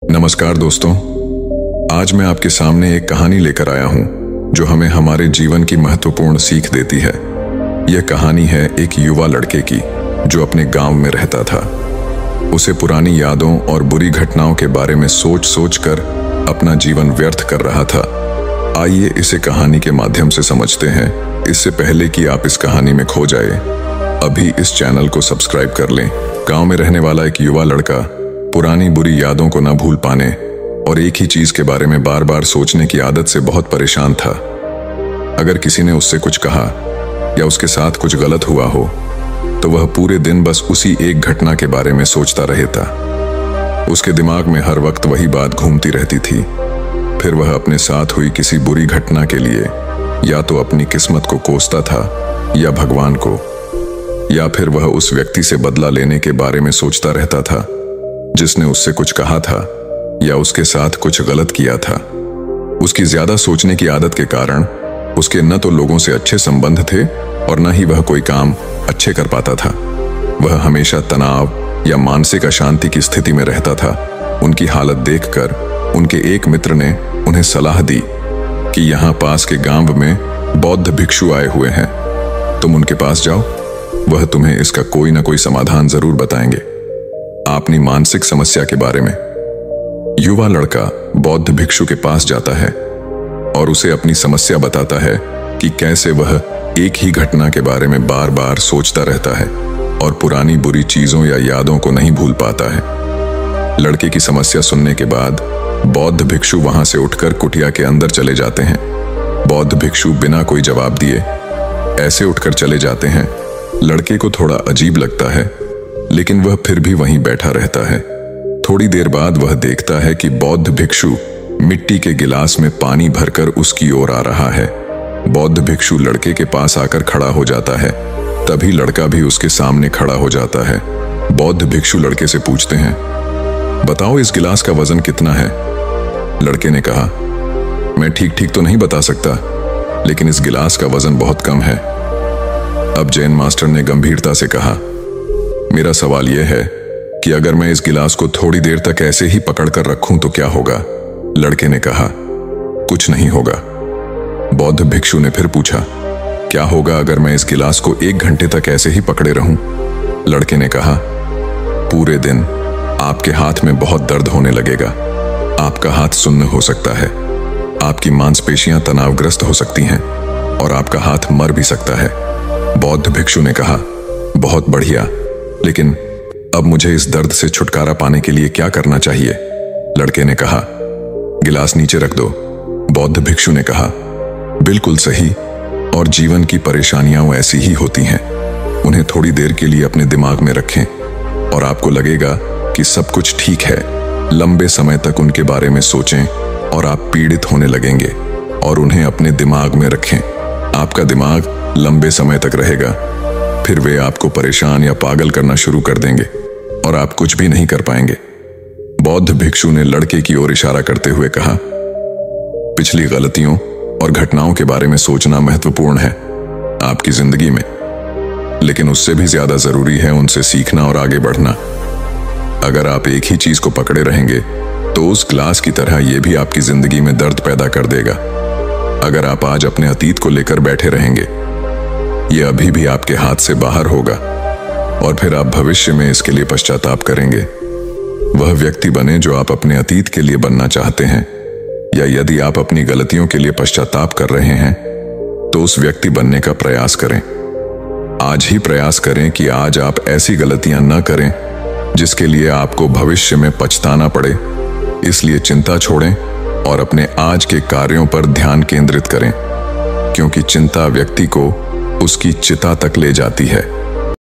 नमस्कार दोस्तों, आज मैं आपके सामने एक कहानी लेकर आया हूं जो हमें हमारे जीवन की महत्वपूर्ण सीख देती है। यह कहानी है एक युवा लड़के की जो अपने गांव में रहता था। उसे पुरानी यादों और बुरी घटनाओं के बारे में सोच सोच कर अपना जीवन व्यर्थ कर रहा था। आइए इसे कहानी के माध्यम से समझते हैं। इससे पहले कि आप इस कहानी में खो जाए, अभी इस चैनल को सब्सक्राइब कर लें। गांव में रहने वाला एक युवा लड़का पुरानी बुरी यादों को न भूल पाने और एक ही चीज के बारे में बार बार सोचने की आदत से बहुत परेशान था। अगर किसी ने उससे कुछ कहा या उसके साथ कुछ गलत हुआ हो तो वह पूरे दिन बस उसी एक घटना के बारे में सोचता रहता। उसके दिमाग में हर वक्त वही बात घूमती रहती थी। फिर वह अपने साथ हुई किसी बुरी घटना के लिए या तो अपनी किस्मत को कोसता था या भगवान को, या फिर वह उस व्यक्ति से बदला लेने के बारे में सोचता रहता था जिसने उससे कुछ कहा था या उसके साथ कुछ गलत किया था। उसकी ज्यादा सोचने की आदत के कारण उसके न तो लोगों से अच्छे संबंध थे और न ही वह कोई काम अच्छे कर पाता था। वह हमेशा तनाव या मानसिक अशांति की स्थिति में रहता था। उनकी हालत देखकर उनके एक मित्र ने उन्हें सलाह दी कि यहाँ पास के गांव में बौद्ध भिक्षु आए हुए हैं, तुम उनके पास जाओ, वह तुम्हें इसका कोई ना कोई समाधान जरूर बताएंगे, अपनी मानसिक समस्या के बारे में। युवा लड़का बौद्ध भिक्षु के पास जाता है और उसे अपनी समस्या बताता है कि कैसे वह एक ही घटना के बारे में बार बार सोचता रहता है और पुरानी बुरी चीजों या यादों को नहीं भूल पाता है। लड़के की समस्या सुनने के बाद बौद्ध भिक्षु वहां से उठकर कुटिया के अंदर चले जाते हैं। बौद्ध भिक्षु बिना कोई जवाब दिए ऐसे उठकर चले जाते हैं। लड़के को थोड़ा अजीब लगता है, लेकिन वह फिर भी वहीं बैठा रहता है। थोड़ी देर बाद वह देखता है कि बौद्ध भिक्षु मिट्टी के गिलास में पानी भरकर उसकी ओर आ रहा है। बौद्ध भिक्षु लड़के के पास आकर खड़ा हो जाता है। तभी लड़का भी उसके सामने खड़ा हो जाता है। बौद्ध भिक्षु लड़के से पूछते हैं, बताओ इस गिलास का वजन कितना है? लड़के ने कहा, मैं ठीक ठीक तो नहीं बता सकता, लेकिन इस गिलास का वजन बहुत कम है। अब जैन मास्टर ने गंभीरता से कहा, मेरा सवाल यह है कि अगर मैं इस गिलास को थोड़ी देर तक ऐसे ही पकड़कर रखूं तो क्या होगा? लड़के ने कहा, कुछ नहीं होगा। बौद्ध भिक्षु ने फिर पूछा, क्या होगा अगर मैं इस गिलास को 1 घंटे तक ऐसे ही पकड़े रहूं? लड़के ने कहा, पूरे दिन आपके हाथ में बहुत दर्द होने लगेगा। आपका हाथ सुन्न हो सकता है, आपकी मांसपेशियां तनावग्रस्त हो सकती हैं और आपका हाथ मर भी सकता है। बौद्ध भिक्षु ने कहा, बहुत बढ़िया, लेकिन अब मुझे इस दर्द से छुटकारा पाने के लिए क्या करना चाहिए? लड़के ने कहा, गिलास नीचे रख दो। बौद्ध भिक्षु ने कहा, बिल्कुल सही, और जीवन की परेशानियां ऐसी ही होती हैं। उन्हें थोड़ी देर के लिए अपने दिमाग में रखें और आपको लगेगा कि सब कुछ ठीक है। लंबे समय तक उनके बारे में सोचें और आप पीड़ित होने लगेंगे, और उन्हें अपने दिमाग में रखें। आपका दिमाग लंबे समय तक रहेगा, फिर वे आपको परेशान या पागल करना शुरू कर देंगे और आप कुछ भी नहीं कर पाएंगे। बौद्ध भिक्षु ने लड़के की ओर इशारा करते हुए कहा, पिछली गलतियों और घटनाओं के बारे में सोचना महत्वपूर्ण है आपकी जिंदगी में, लेकिन उससे भी ज्यादा जरूरी है उनसे सीखना और आगे बढ़ना। अगर आप एक ही चीज को पकड़े रहेंगे तो उस ग्लास की तरह यह भी आपकी जिंदगी में दर्द पैदा कर देगा। अगर आप आज अपने अतीत को लेकर बैठे रहेंगे, यह अभी भी आपके हाथ से बाहर होगा और फिर आप भविष्य में इसके लिए पश्चाताप करेंगे। वह व्यक्ति बने जो आप अपने अतीत के लिए बनना चाहते हैं, या यदि आप अपनी गलतियों के लिए पश्चाताप कर रहे हैं तो उस व्यक्ति बनने का प्रयास करें। आज ही प्रयास करें कि आज आप ऐसी गलतियां न करें जिसके लिए आपको भविष्य में पछताना पड़े। इसलिए चिंता छोड़ें और अपने आज के कार्यों पर ध्यान केंद्रित करें, क्योंकि चिंता व्यक्ति को उसकी चिता तक ले जाती है।